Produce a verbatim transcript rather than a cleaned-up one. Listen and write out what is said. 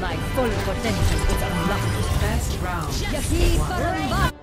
My full potential is unlocked. First round. Yaki Baramba!